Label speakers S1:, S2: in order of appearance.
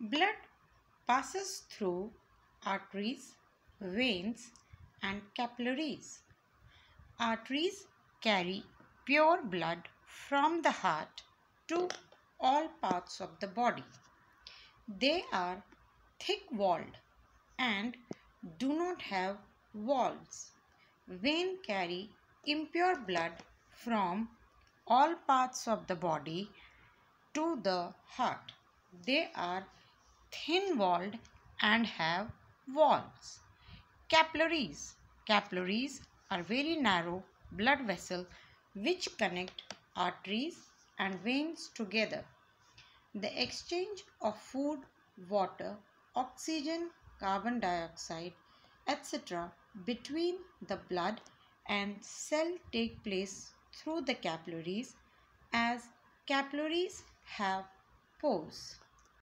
S1: Blood passes through arteries, veins, and capillaries. Arteries carry pure blood from the heart to all parts of the body. They are thick-walled and do not have walls. Veins carry impure blood from all parts of the body to the heart. They are thin-walled and have walls. Capillaries. Capillaries are very narrow blood vessels which connect arteries and veins together. The exchange of food, water, oxygen, carbon dioxide, etc. between the blood and cell take place through the capillaries, as capillaries have pores.